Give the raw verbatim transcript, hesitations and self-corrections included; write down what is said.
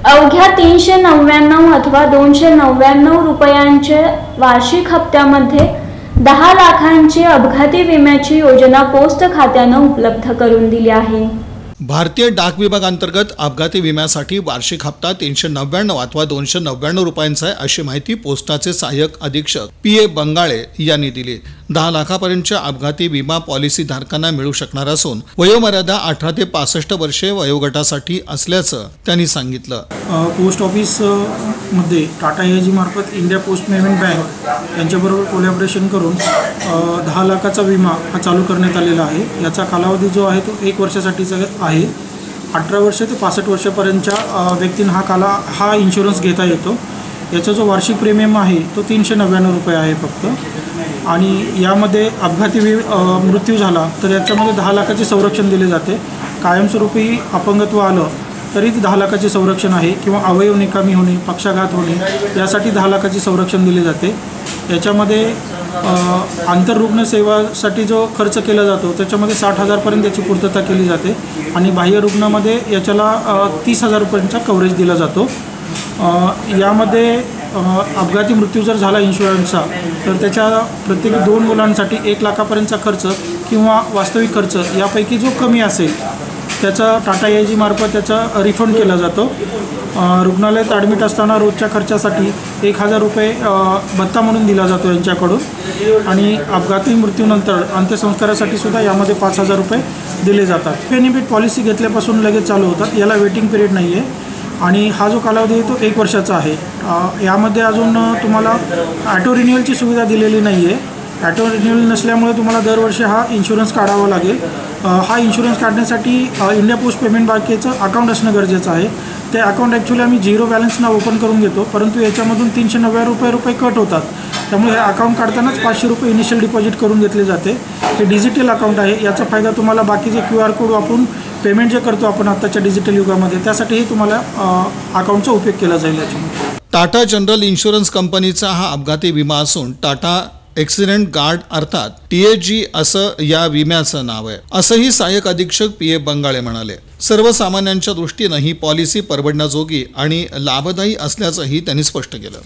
अवघ्या तीनशे नव्याण्णव अथवा दोनशे नव्याण्णव रुपयांचे वार्षिक हप्त्यामध्ये दहा लाखांची अपघाती विम्याची योजना पोस्ट खात्यानं उपलब्ध करून दिली आहे। भारतीय डाक विभाग अंतर्गत अपघाती विम्यासाठी वार्षिक हप्ता तीनशे नव्याण्णव अथवा दोनशे नव्याण्णव रुपयांचा आहे, अशी माहिती पोस्टाचे सहाय्यक अधीक्षक पी ए बंगाळे यांनी दिली। दहा लाखापर्यंतच्या अपघाती विमा पॉलिसी धारकांना मिळू शकणार असून वयोमर्यादा अठरा ते पासष्ट वर्षे वयोगटासाठी असल्याचं त्यांनी सांगितलं। पोस्ट ऑफिस मध्ये टाटा एजी मार्फत इंडिया पोस्ट पेमेंट बँक यांच्याबरोबर कोलॅबोरेशन करून दहा लाखाचा विमा हा चालू करण्यात आलेला आहे। याचा कालावधी जो आहे तो एक वर्षासाठीचा आहे। अठरा वर्ष ते पासष्ट वर्षापर्यंतच्या व्यक्तींना हा काला हा इन्शुरन्स घेता येतो। याचा जो वार्षिक प्रीमियम आहे तो तीनशे नव्याण्णव रुपये आहे फक्त। आणि यामध्ये अपघाती मृत्यू झाला तर याच्यामध्ये दहा लाखाचे संरक्षण दिले जाते। कायमस्वरूपी अपंगत्व आलं तरी दहा लाखाचे संरक्षण आहे, किंवा अवयव निकामी होणे, पक्षाघात होणे यासाठी दहा लाखाचे संरक्षण दिले जाते। याच्यामध्ये आंतररुग्ण सेवासाठी जो खर्च केला जातो त्याच्यामध्ये साठ हजारपर्यंत याची पूर्तता केली जाते आणि बाह्य रुग्णामध्ये याच्याला तीस हजार रुपयांचा कव्हरेज दिला जातो। यामध्ये अपघाती मृत्यू जर झाला इन्शुरन्सचा तर त्याच्या प्रत्येक दोन मुलांसाठी एक लाखापर्यंतचा खर्च किंवा वास्तविक खर्च यापैकी जो कमी असेल त्याचा टाटा एजी मार्फत त्याचा रिफंड केला जातो। रुग्णालयात ॲडमिट असताना रोजच्या खर्चासाठी एक हजार रुपये भत्ता म्हणून दिला जातो यांच्याकडून, आणि अपघाती मृत्यूनंतर अंत्यसंस्कारासाठी सुद्धा यामध्ये पाच हजार रुपये दिले जातात। बेनिफिट पॉलिसी घेतल्यापासून लगेच चालू होतात, याला वेटिंग पिरियड नाही आहे आणि हा जो कालावधी आहे तो एक वर्षाचा आहे। यामध्ये अजून तुम्हाला ॲटो रिन्युअलची सुविधा दिलेली नाही आहे। ॲटो रिन्युअल नसल्यामुळे तुम्हाला दरवर्षी हा इन्शुरन्स काढावा लागेल। हा इन्शुरन्स काढण्यासाठी इंडिया पोस्ट पेमेंट बँकेचं अकाउंट असणं गरजेचं आहे। ते अकाउंट ॲक्च्युली आम्ही झिरो बॅलन्सना ओपन करून घेतो, परंतु याच्यामधून तीनशे नव्याण्णव रुपये रुपये कट होतात। त्यामुळे हे अकाउंट काढतानाच पाचशे रुपये इनिशियल डिपॉझिट करून घेतले जाते। हे डिजिटल अकाउंट आहे, याचा फायदा तुम्हाला बाकीचे क्यू आर कोड वापरून पेमेंट जे करतो आपण आत्ताच्या डिजिटल युगामध्ये त्यासाठीही तुम्हाला अकाउंटचा उपयोग केला जाईल। याच्यामध्ये टाटा जनरल इन्शुरन्स कंपनीचा हा अपघाती विमा असून टाटा ॲक्सिडेंट गार्ड अर्थात टी ए जी असं या विम्याचं नाव आहे, असंही सहाय्यक अधीक्षक पी ए बंगाळे म्हणाले। सर्वसामान्यांच्या दृष्टीनं ही पॉलिसी परवडण्याजोगी आणि लाभदायी असल्याचंही त्यांनी स्पष्ट केलं।